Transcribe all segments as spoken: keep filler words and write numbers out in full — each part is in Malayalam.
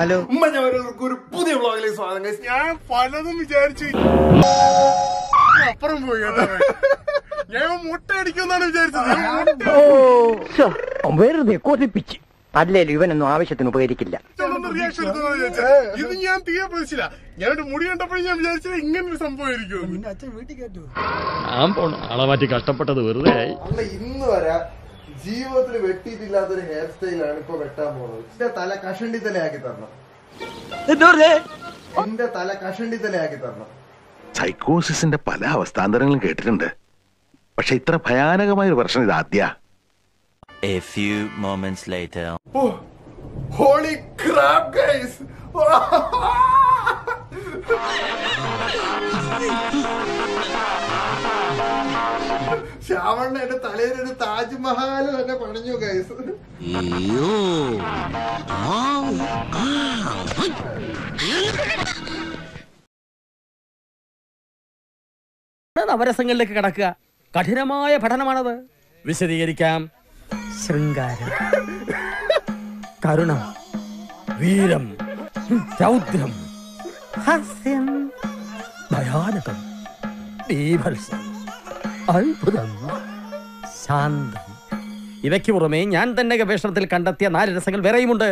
ഹലോ ഉമ്മഞ്ഞവർക്ക് ഒരു പുതിയ വ്ളോഗിലേക്ക് സ്വാഗതം. ഞാൻ പലതും വിചാരിച്ചു അപ്പുറം പോയി കേട്ടോ. ഞാൻ മുട്ട അടിക്കുമെന്നാണ് വിചാരിച്ചത്. വെറുതെ കൊതിപ്പിച്ച് അല്ലേലും ഇവനൊന്നും ആവശ്യത്തിന് ഉപകരിക്കില്ല. റിയാക്ഷൻ ഇത് ഞാൻ തീരെ പ്രതീക്ഷിച്ചില്ല. ഞാനൊരു മുടി കണ്ടപ്പോഴും ഞാൻ വിചാരിച്ചത് ഇങ്ങനൊരു സംഭവമായിരിക്കും. ആളെ കഷ്ടപ്പെട്ടത് വെറുതെ അല്ല, ഇന്ന് വരെ ജീവിതത്തിൽ വെട്ടിയിട്ടില്ലാത്തൊരു ഹെയർ സ്റ്റൈലാണ് ഇപ്പൊ വെട്ടാൻ പോകുന്നത്. എന്റെ തല കഷണ്ടി തലയാക്കി തരണം. എന്റെ തല കഷണ്ടി തലയാക്കി തരണം. സൈക്കോസിന്റെ പല അവസ്ഥാന്തരങ്ങളും കേട്ടിട്ടുണ്ട്, പക്ഷെ ഇത്ര ഭയാനകമായ ഒരു പ്രശ്നം ഇത് ആദ്യ. A few moments later. Oh, holy crap, guys! ശ്യാമണ്ണ എന്റെ തലയിലൊരു താജ്മഹൽ തന്നെ പണിഞ്ഞു ഗൈസ്. നവരസങ്ങളിലേക്ക് കടക്കുക കഠിനമായ പഠനമാണത്. വിശദീകരിക്കാം. ശൃംഗാരം, കരുണം, വീരം, രൗദ്രം, ഹാസ്യം, ഭയാനകം, ബീഭത്സം, അത്ഭുതം, ശാന്തം. ഇവയ്ക്ക് പുറമെ ഞാൻ തന്നെ ഗവേഷണത്തിൽ കണ്ടെത്തിയ നാല് രസങ്ങൾ വേറെയുമുണ്ട്.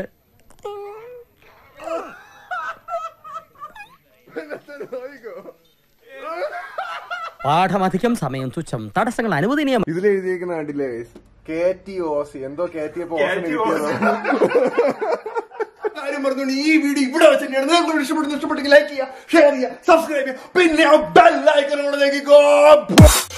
പാഠമധികം, സമയം തുച്ഛം, തടസ്സങ്ങൾ അനുവദനീയം. ഇതിലെഴുതിയിരിക്കുന്ന കണ്ടില്ലേ കെ ടി ഓസി എന്തോ കെ ടി കാര്യം പറഞ്ഞോണ്ട് ഈ വീഡിയോ ഇവിടെ വെച്ച് തന്നെയാണ്. നിങ്ങൾക്ക് ഇഷ്ടപ്പെടുന്ന ഇഷ്ടപ്പെട്ടെങ്കിൽ ലൈക്ക് ചെയ്യുക, ഷെയർ ചെയ്യുക, സബ്സ്ക്രൈബ് ചെയ്യുക, പിന്നെ ബെൽ ഐക്കൺ കൂടെ